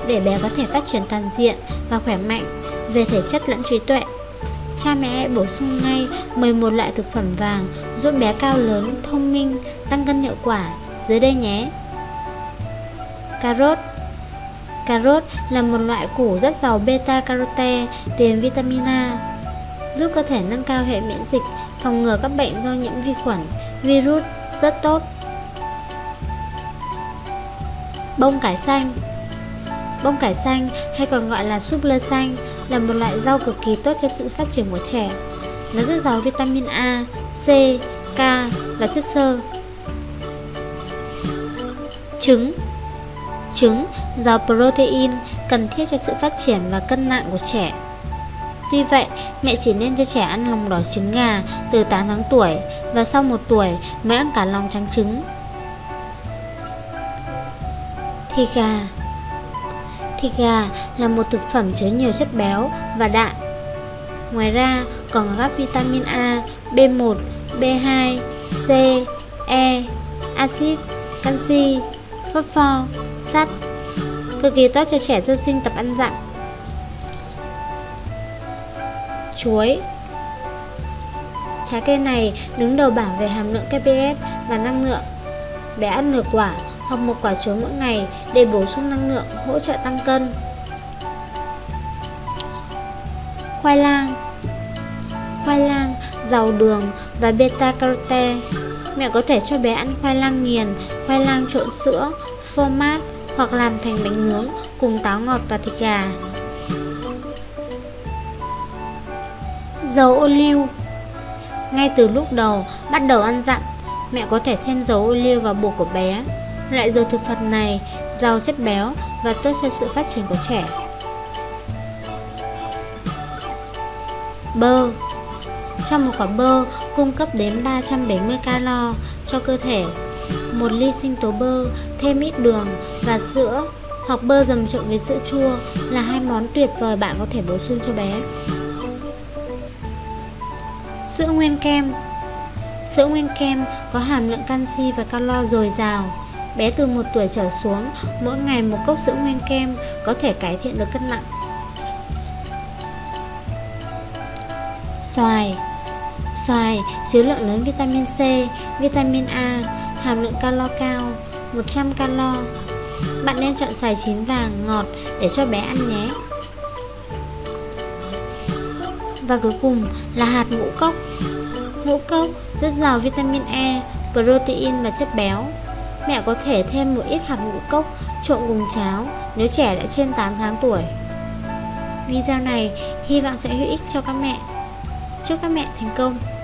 để bé có thể phát triển toàn diện và khỏe mạnh về thể chất lẫn trí tuệ. Cha mẹ hãy bổ sung ngay 11 loại thực phẩm vàng giúp bé cao lớn, thông minh, tăng cân hiệu quả dưới đây nhé. Cà rốt là một loại củ rất giàu beta-carotene, tiền vitamin A, giúp cơ thể nâng cao hệ miễn dịch, phòng ngừa các bệnh do nhiễm vi khuẩn, virus rất tốt. Bông cải xanh hay còn gọi là súp lơ xanh là một loại rau cực kỳ tốt cho sự phát triển của trẻ. Nó rất giàu vitamin A, C, K và chất xơ. Trứng giàu protein cần thiết cho sự phát triển và cân nặng của trẻ. Tuy vậy, mẹ chỉ nên cho trẻ ăn lòng đỏ trứng gà từ 8 tháng tuổi và sau 1 tuổi mới ăn cả lòng trắng trứng. Thịt gà là một thực phẩm chứa nhiều chất béo và đạm. Ngoài ra còn có các vitamin A, B1, B2, C, E, axit, canxi, phosphor, sắt, cực kỳ tốt cho trẻ sơ sinh tập ăn dặm. Chuối. Trái cây này đứng đầu bảng về hàm lượng KPS và năng lượng. Bé ăn nửa quả hoặc 1 quả chuối mỗi ngày để bổ sung năng lượng, hỗ trợ tăng cân. Khoai lang giàu đường và beta-carotene. Mẹ có thể cho bé ăn khoai lang nghiền, khoai lang trộn sữa, phô mát hoặc làm thành bánh nướng cùng táo ngọt và thịt gà. Dầu ô liu. Ngay từ lúc đầu bắt đầu ăn dặm, mẹ có thể thêm dầu ô liu vào bột của bé. Loại dầu thực vật này giàu chất béo và tốt cho sự phát triển của trẻ. Bơ. Trong một quả bơ cung cấp đến 370 calo cho cơ thể. 1 ly sinh tố bơ thêm ít đường và sữa hoặc bơ dầm trộn với sữa chua là 2 món tuyệt vời bạn có thể bổ sung cho bé. Sữa nguyên kem có hàm lượng canxi và calo dồi dào. Bé từ 1 tuổi trở xuống, mỗi ngày 1 cốc sữa nguyên kem có thể cải thiện được cân nặng. Xoài chứa lượng lớn vitamin C, vitamin A, hàm lượng calo cao, 100 calo. Bạn nên chọn xoài chín vàng, ngọt để cho bé ăn nhé. Và cuối cùng là hạt ngũ cốc. Ngũ cốc rất giàu vitamin E, protein và chất béo. Mẹ có thể thêm một ít hạt ngũ cốc trộn cùng cháo nếu trẻ đã trên 8 tháng tuổi. Video này hy vọng sẽ hữu ích cho các mẹ. Chúc các mẹ thành công.